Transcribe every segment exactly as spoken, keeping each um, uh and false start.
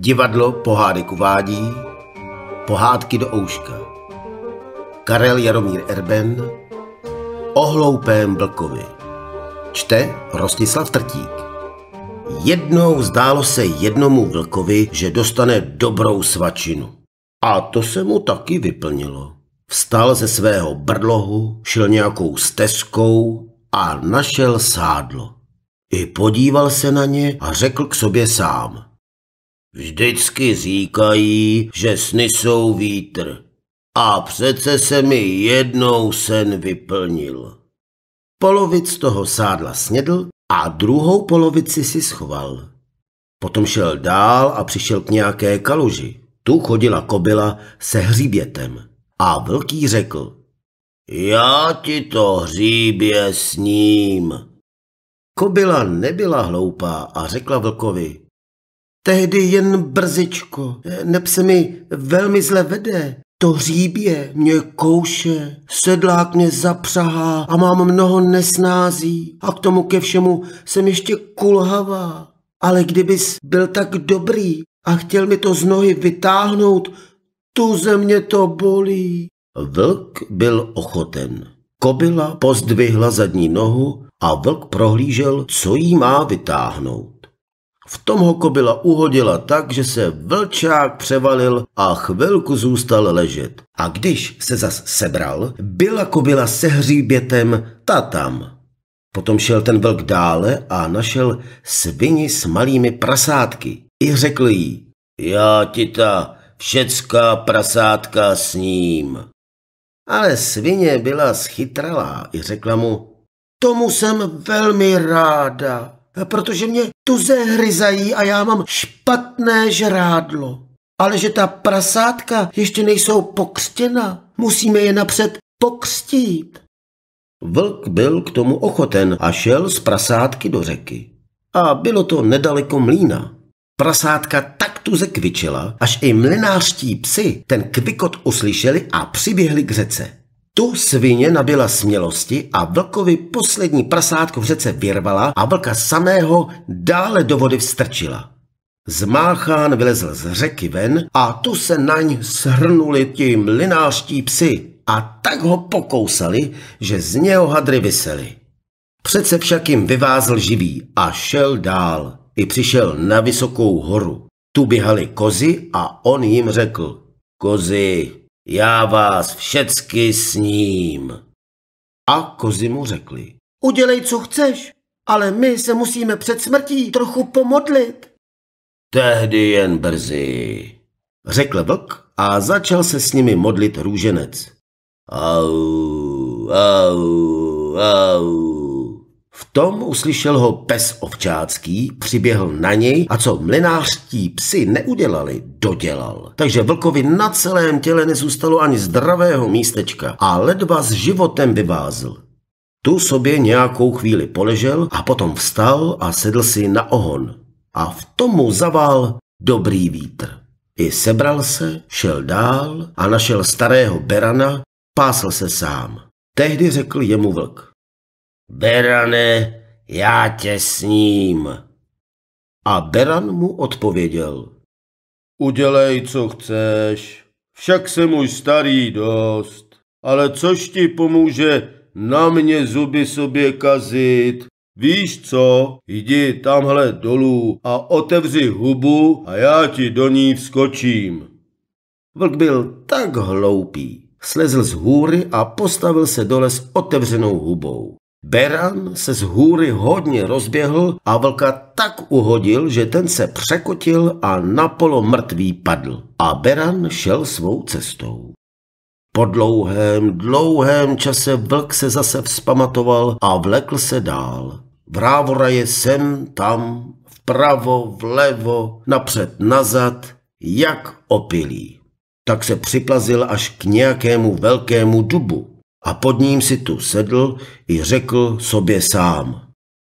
Divadlo Pohádek uvádí Pohádky do ouška. Karel Jaromír Erben O hloupém vlkovi. Čte Rostislav Trtík. Jednou zdálo se jednomu vlkovi, že dostane dobrou svačinu. A to se mu taky vyplnilo. Vstal ze svého brlohu, šel nějakou stezkou a našel sádlo. I podíval se na ně a řekl k sobě sám. Vždycky říkají, že sny jsou vítr. A přece se mi jednou sen vyplnil. Polovic toho sádla snědl a druhou polovici si schoval. Potom šel dál a přišel k nějaké kaluži. Tu chodila kobyla se hříbětem. A vlk jí řekl, já ti to hříbě sním. Kobyla nebyla hloupá a řekla vlkovi, tehdy jen brzičko, neb se mi velmi zle vede. To hříbě mě kouše, sedlák mě zapřahá a mám mnoho nesnází a k tomu ke všemu jsem ještě kulhavá. Ale kdybys byl tak dobrý a chtěl mi to z nohy vytáhnout, tu ze mě to bolí. Vlk byl ochoten. Kobyla pozdvihla zadní nohu a vlk prohlížel, co jí má vytáhnout. V tom ho kobyla uhodila tak, že se vlčák převalil a chvilku zůstal ležet. A když se zas sebral, byla kobyla se hříbětem ta tam. Potom šel ten vlk dále a našel svini s malými prasátky. I řekl jí, já ti ta všecká prasátka sním. Ale svině byla schytralá i řekla mu, tomu jsem velmi ráda, protože mě tuze hryzají a já mám špatné žrádlo. Ale že ta prasátka ještě nejsou pokřtěna, musíme je napřed pokřtít. Vlk byl k tomu ochoten a šel z prasátky do řeky. A bylo to nedaleko mlýna. Prasátka tak tuze kvičela, až i mlynářští psi ten kvikot uslyšeli a přiběhli k řece. Tu svině nabyla smělosti a vlkovi poslední prasátko v řece vyrvala a vlka samého dále do vody vstrčila. Zmáchán vylezl z řeky ven a tu se naň shrnuli ti mlynářští psi a tak ho pokousali, že z něho hadry visely. Přece však jim vyvázl živý a šel dál. I přišel na vysokou horu. Tu běhaly kozy a on jim řekl, kozy, já vás všecky sním. A kozy mu řekli, udělej, co chceš, ale my se musíme před smrtí trochu pomodlit. Tehdy jen brzy, řekl vlk a začal se s nimi modlit růženec. Au, au, au. V tom uslyšel ho pes ovčácký, přiběhl na něj a co mlynářští psi neudělali, dodělal. Takže vlkovi na celém těle nezůstalo ani zdravého místečka a ledva s životem vyvázl. Tu sobě nějakou chvíli poležel a potom vstal a sedl si na ohon. A v tomu zavál dobrý vítr. I sebral se, šel dál a našel starého berana, pásl se sám. Tehdy řekl jemu vlk. Berane, já tě sním. A beran mu odpověděl. Udělej, co chceš, však jsem už starý dost, ale což ti pomůže na mě zuby sobě kazit? Víš co, jdi tamhle dolů a otevři hubu a já ti do ní vskočím. Vlk byl tak hloupý, slezl z hůry a postavil se dole s otevřenou hubou. Beran se z hůry hodně rozběhl a vlka tak uhodil, že ten se překotil a napolo mrtvý padl. A beran šel svou cestou. Po dlouhém, dlouhém čase vlk se zase vzpamatoval a vlekl se dál. Vrávoraje sem, tam, vpravo, vlevo, napřed, nazad, jak opilý. Tak se připlazil až k nějakému velkému dubu. A pod ním si tu sedl i řekl sobě sám.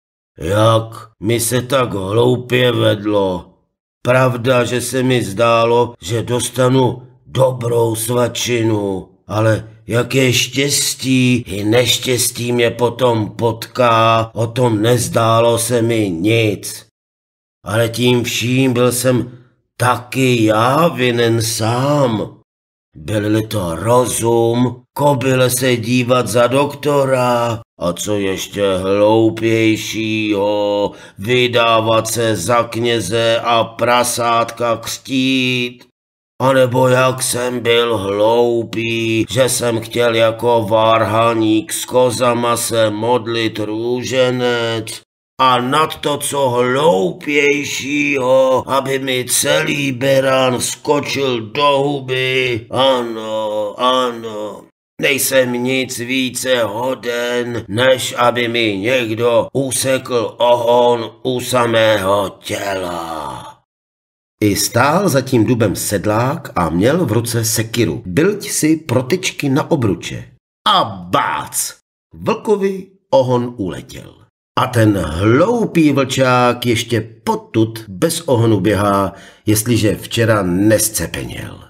Jak mi se tak hloupě vedlo. Pravda, že se mi zdálo, že dostanu dobrou svačinu, ale jaké štěstí i neštěstí mě potom potká, o tom nezdálo se mi nic. Ale tím vším byl jsem taky já vinen sám. Byl-li to rozum, kobyle se dívat za doktora a co ještě hloupějšího, vydávat se za kněze a prasátka křtít. A nebo jak jsem byl hloupý, že jsem chtěl jako varhaník s kozama se modlit růženec. A nad to, co hloupějšího, aby mi celý beran skočil do huby. Ano, ano, nejsem nic více hoden, než aby mi někdo usekl ohon u samého těla. I stál za tím dubem sedlák a měl v ruce sekiru. Byť si protyčky na obruče. A bác! Vlkovi ohon uletěl. A ten hloupý vlčák ještě potud bez ohonu běhá, jestliže včera nescepeněl.